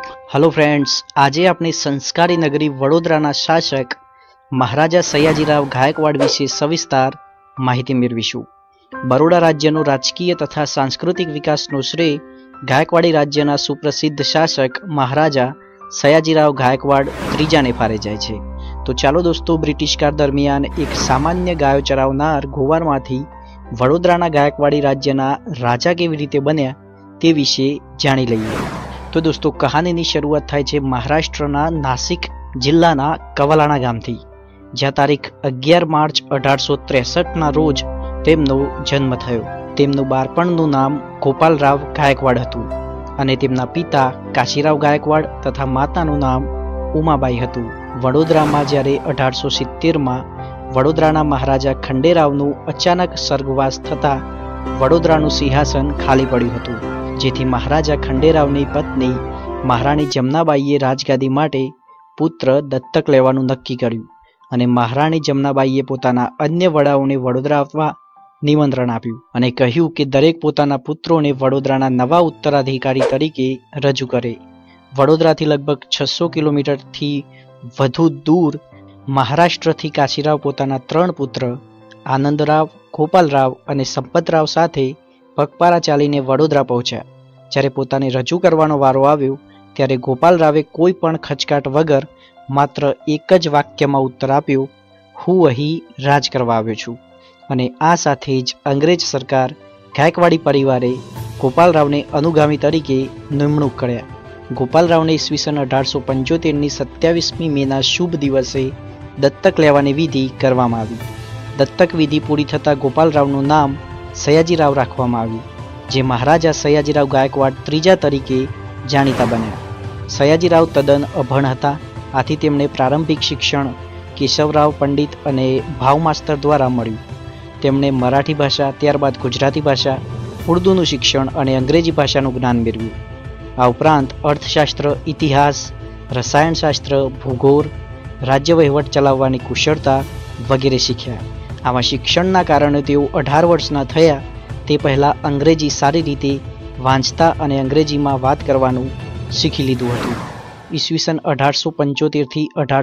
Hello friends, आज अपनी संस्कारी नगरी वडोदराना शासक महाराजा सयाजीराव गायकवाड विषे सविस्तार माहिती मेळवीशुं। बरोड़ा राज्यनो राजकीय तथा सांस्कृतिक विकासनो श्रेय गायकवाड़ी राज्यना सुप्रसिद्ध शासक महाराजा सयाजीराव गायकवाड III ने फारे जाय छे। तो चालो दोस्तों, ब्रिटिश काळ दरमियान एक सामान्य गायो चरावनार गोवारमांथी वडोदराना गायकवाड़ी राज्यना राजा केवी रीते बन्या ते विषे जाणी लईए। तो दोस्तों, कहानीनी शरूआत थाय छे महाराष्ट्रना नासिक जिल्लाना कवलाणा गामथी, ज्यां तारीख 11 मार्च 1863 ना रोज तेमनो जन्म थयो। तेमनुं बाळपणनुं नाम गोपालराव गायकवाड हतुं अने तेमना पिता काशीराव गायकवाड तथा मातानुं नाम उमाबाई हतुं। वडोदरामां ज्यारे 1870 मां वडोदराना महाराजा खंडेरावनुं अचानक स्वर्गवास थता वडोदरानुं सिंहासन खाली पड्युं हतुं, जेथी महाराजा खंडेरावनी पत्नी महाराणी जमनाबाईए राजगादी माटे पुत्र दत्तक लेवानुं नक्की कर्युं अने महाराणी जमनाबाईए पोताना अन्य वडाओने वडोदरा आववा निमंत्रण आप्युं अने कह्युं के दरेक पोताना पुत्रोने वडोदराना नवा उत्तराधिकारी तरीके रजू करे। वडोदराथी लगभग 600 किलोमीटर थी वधु दूर महाराष्ट्रथी काशीराव पोताना 3 पुत्र आनंदराव, गोपालराव अने संपतराव साथे पगपारा चालीने वडोदरा पहोंच्या। ज्यारे पोताने रजू करवानो वारो આવ્યો ત્યારે ગોપાલરાવે કોઈ પણ ખચકાટ વગર માત્ર એક જ વાક્યમાં ઉત્તર આપ્યો, હું અહીં રાજ કરવા આવ્યો છું। અને આ સાથે જ અંગ્રેજ સરકાર ગાયકવાડી પરિવારે ગોપાલરાવને અનુગામી તરીકે નિમણૂક કર્યા। ગોપાલરાવને ઈસવીસન 1875ની 27મી મેના શુભ દિવસે દત્તક લેવાની વિધિ કરવામાં આવી। દત્તક વિધિ પૂરી થતાં ગોપાલરાવનું નામ સયાજીરાવ રાખવામાં આવ્યું, જે મહારાજા સયાજીરાવ ગાયકવાડ III તરીકે જાણીતા બન્યા। સયાજીરાવ તદ્દન અભણ હતા, આથી તેમને પ્રારંભિક શિક્ષણ કેશવરાવ પંડિત અને ભાવ માસ્તર દ્વારા મળ્યું। તેમણે મરાઠી ભાષા, ત્યારબાદ ગુજરાતી ભાષા, ઉર્દૂનું શિક્ષણ અને અંગ્રેજી ભાષાનું જ્ઞાન મેળવ્યું। આ ઉપરાંત અર્થશાસ્ત્ર, ઇતિહાસ, રસાયણશાસ્ત્ર, ભૂગોળ, રાજ્ય વહીવટ ચલાવવાની કુશળતા વગેરે શીખ્યા। આવા શિક્ષણના કારણે તેઓ 18 વર્ષના થયા તે પહેલાં અંગ્રેજી સારી રીતે વાંચતા અને અંગ્રેજીમાં વાત કરવાનું શીખી લીધું હતું। ઈસવીસન 1875 થી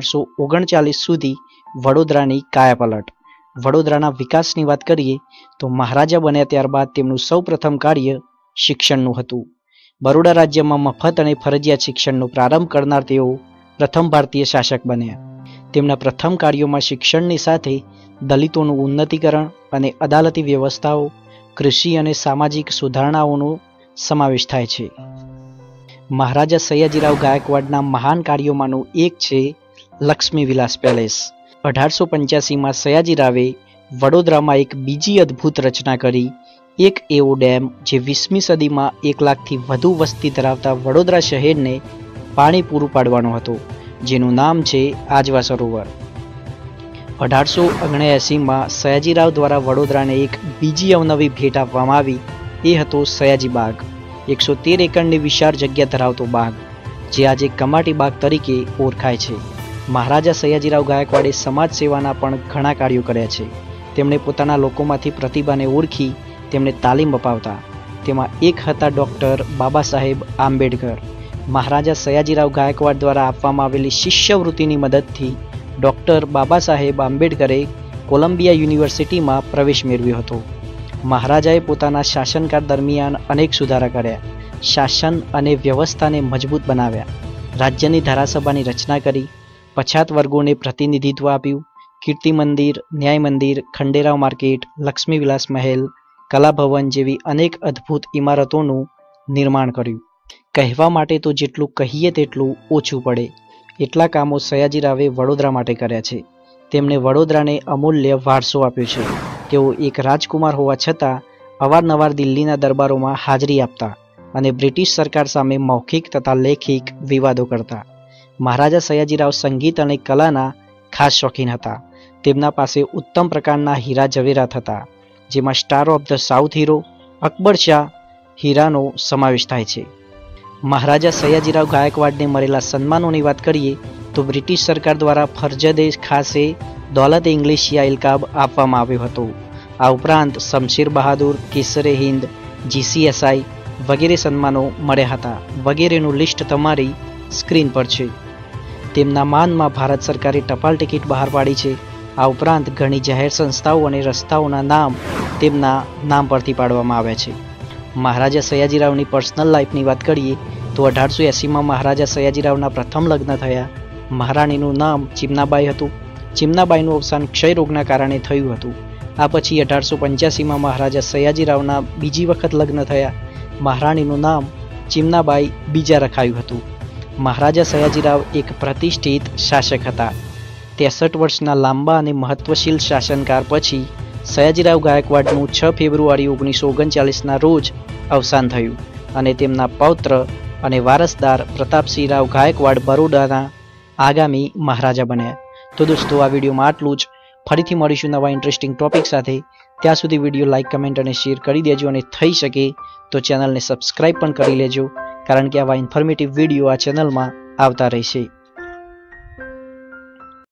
1839 સુધી વડોદરાની કાયાપલટ। વડોદરાના વિકાસની વાત કરીએ તો મહારાજા બન્યા ત્યારબાદ તેમનું સૌપ્રથમ કાર્ય શિક્ષણનું હતું। બરોડા રાજ્યમાં મફત અને ફરજિયાત શિક્ષણનો પ્રારંભ કરનાર તેઓ પ્રથમ ભારતીય શાસક બન્યા। તેમના પ્રથમ કાર્યોમાં શિક્ષણની સાથે દલિતોનું ઉન્નતીકરણ અને અદાલતી વ્યવસ્થાઓ, કૃષિ અને સામાજિક સુધારણાઓનો સમાવેશ થાય છે। મહારાજા સયાજીરાવ ગાયકવાડના મહાન કાર્યોમાંનું એક છે લક્ષ્મી વિલાસ પેલેસ। 1885માં સયાજીરાવે વડોદરામાં એક બીજી અદ્ભુત રચના કરી। એક એવો ડેમ જે 20મી સદીમાં 1 લાખથી વધુ વસ્તી ધરાવતા વડોદરા શહેરને પાણી પૂરું પાડવાનો હતો, જેનું નામ છે આજવા સરોવર। 1879માં સયાજીરાવ દ્વારા વડોદરાને એક બીજી અવનવી ભેટ આપવામાં આવી, એ હતો સયાજી બાગ। 113 એકરની વિશાળ જગ્યા ધરાવતો બાગ, જે આજે કમાટી બાગ તરીકે ઓળખાય છે। મહારાજા સયાજીરાવ ગાયકવાડે સમાજ સેવાના પણ ઘણા કાર્યો કર્યા છે। તેમણે પોતાના લોકોમાંથી પ્રતિભાને ઓળખી તેમને તાલીમ અપાવતા। તેમાં એક હતા ડૉક્ટર બાબા સાહેબ આંબેડકર। મહારાજા સયાજીરાવ ગાયકવાડ દ્વારા આપવામાં આવેલી શિષ્યવૃત્તિની મદદથી ડૉક્ટર બાબા સાહેબ આંબેડકરે કોલંબિયા યુનિવર્સિટીમાં પ્રવેશ મેળવ્યો હતો। મહારાજાએ પોતાના શાસનકાળ દરમિયાન અનેક સુધારા કર્યા, શાસન અને વ્યવસ્થાને મજબૂત બનાવ્યા, રાજ્યની ધારાસભાની રચના કરી, પછાત વર્ગોને પ્રતિનિધિત્વ આપ્યું, કીર્તિ મંદિર, ન્યાય મંદિર, ખંડેરાવ માર્કેટ, લક્ષ્મી વિલાસ મહેલ, કલાભવન જેવી અનેક અદ્ભુત ઇમારતોનું નિર્માણ કર્યું। કહેવા માટે તો જેટલું કહીએ તેટલું ઓછું પડે એટલા કામો સયાજીરાવે વડોદરા માટે કર્યા છે। તેમણે વડોદરાને અમૂલ્ય વારસો આપ્યો છે। તેઓ એક રાજકુમાર હોવા છતાં અવારનવાર દિલ્હીના દરબારોમાં હાજરી આપતા અને બ્રિટિશ સરકાર સામે મૌખિક તથા લેખિક વિવાદો કરતા। મહારાજા સયાજીરાવ સંગીત અને કલાના ખાસ શોખીન હતા। તેમના પાસે ઉત્તમ પ્રકારના હીરા જવેરાત હતા, જેમાં સ્ટાર ઓફ ધ સાઉથ હીરો અકબર શાહ હીરાનો સમાવેશ થાય છે। મહારાજા સયાજીરાવ ગાયકવાડને મળેલા સન્માનોની વાત કરીએ તો બ્રિટિશ સરકાર દ્વારા ફરજદે ખાસે દોલત ઇંગ્લિશિયા ઇલકાબ આપવામાં આવ્યો હતો। આ ઉપરાંત શમશીર બહાદુર, કેસરે હિન્દ, GCSI વગેરે સન્માનો મળ્યા હતા। વગેરેનું લિસ્ટ તમારી સ્ક્રીન પર છે. તેમના માનમાં ભારત સરકારે ટપાલ ટિકિટ બહાર પાડી છે. આ ઉપરાંત ઘણી જાહેર સંસ્થાઓ અને રસ્તાઓના નામ તેમના નામ પરથી પાડવામાં આવ્યા છે. મહારાજા સયાજીરાવની પર્સનલ લાઈફની વાત કરીએ તો 1880માં મહારાજા સયાજીરાવના પ્રથમ લગ્ન થયા. મહારાણીનું નામ ચિમનાબાઈ હતું. ચિમનાબાઈનું અવસાન ક્ષય રોગના કારણે થયું હતું. આ પછી 1885માં મહારાજા સયાજીરાવના બીજી વખત લગ્ન થયા. મહારાણીનું નામ ચિમનાબાઈ બીજા રખાયું હતું. મહારાજા સયાજીરાવ એક પ્રતિષ્ઠિત શાસક હતા. 63 વર્ષના લાંબા અને મહત્વશીલ શાસનકાળ પછી સયાજીરાવ ગાયકવાડનું 6 ફેબ્રુઆરી 1939ના રોજ અવસાન થયું અને તેમના પૌત્ર અને વારસદાર પ્રતાપસિંહ રાવ ગાયકવાડ બરોડાના આગામી મહારાજા બન્યા. તો દોસ્તો, આ વિડીયોમાં આટલું જ. ફરીથી મળીશું નવા ઇન્ટરેસ્ટિંગ ટોપિક સાથે. ત્યાં સુધી વિડીયો લાઇક, કમેન્ટ અને શેર કરી દેજો અને થઈ શકે તો ચેનલને સબસ્ક્રાઈબ પણ કરી લેજો, કારણ કે આવા ઇન્ફોર્મેટિવ વિડીયો આ ચેનલમાં આવતા રહેશે.